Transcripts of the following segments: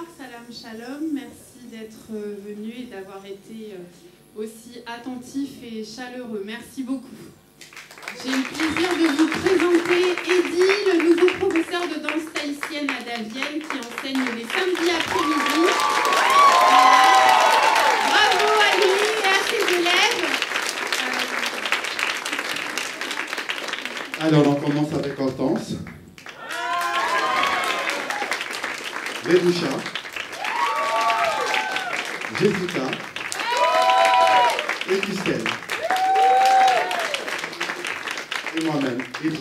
Bonsoir, salam shalom, merci d'être venu et d'avoir été aussi attentif et chaleureux. Merci beaucoup. J'ai le plaisir de vous présenter Eddy, le nouveau professeur de danse tahitienne à Davienne qui enseigne les samedis après-midi. Bravo à lui et à ses élèves. Alors on commence avec Hortense. Redoucha, Jessica et Christelle. Et moi-même, Eddy.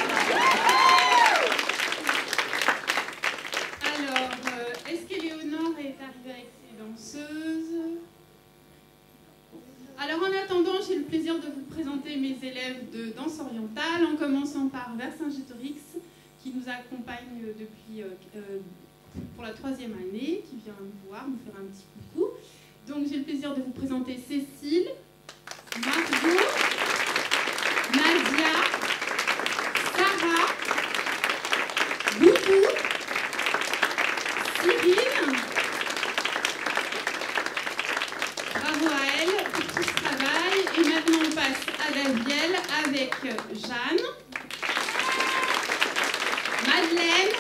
Alors, est-ce qu'Éléonore est arrivée avec ses danseuses? Alors, en attendant, j'ai le plaisir de vous présenter mes élèves de danse orientale, en commençant par Vercingétorix, qui nous accompagne depuis... pour la 3e année, qui vient nous voir, nous faire un petit coucou. Donc j'ai le plaisir de vous présenter Cécile, Margot, Nadia, Sarah, Boubou, Cyril. Bravo à elle pour tout ce travail. Et maintenant on passe à Daviel avec Jeanne, Madeleine,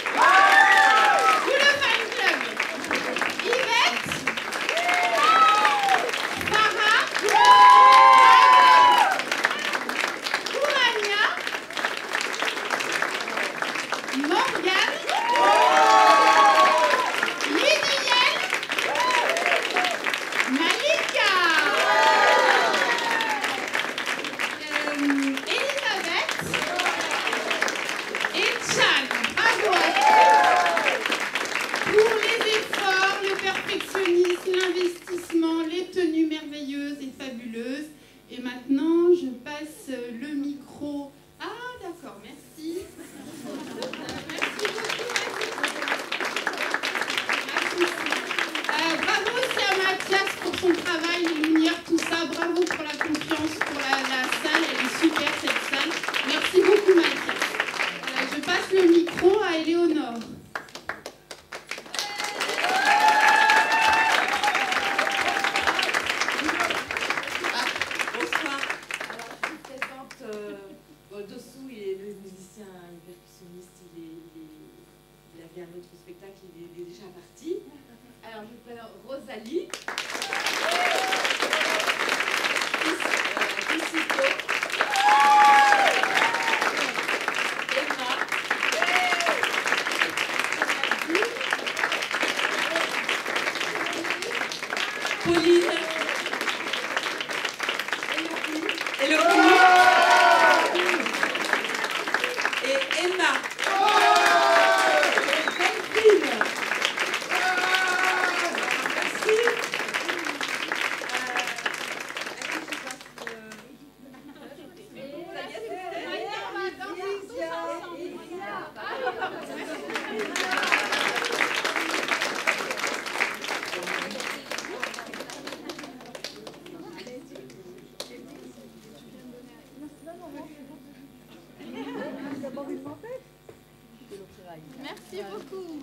merci beaucoup.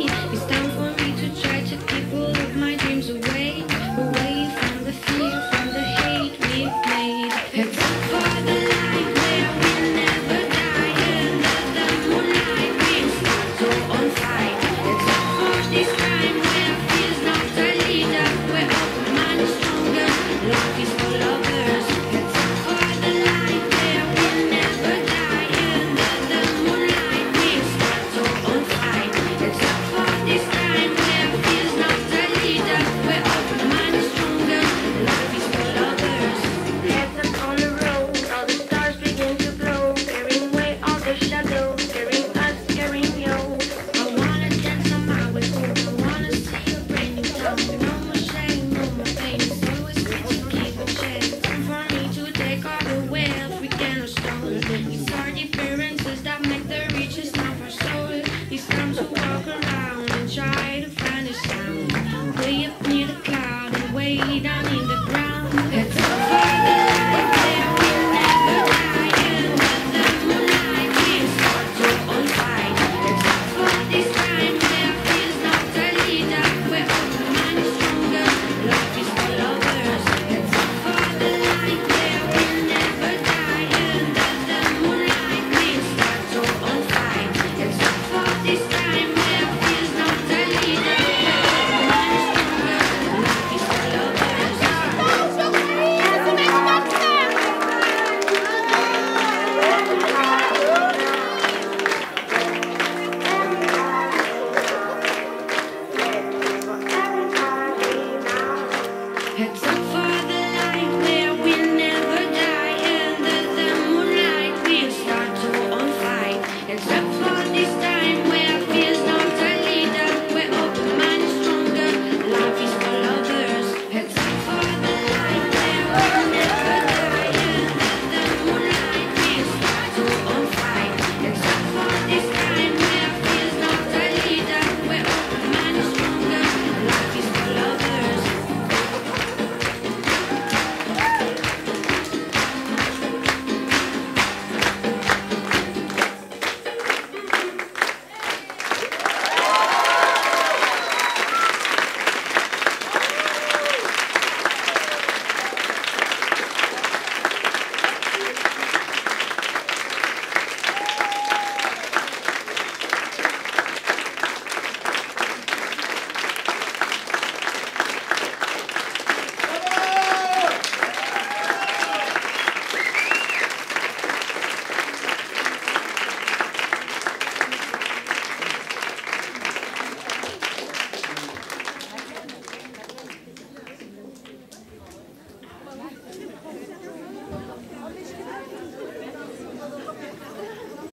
Away from the fear, from the cloud and way down in the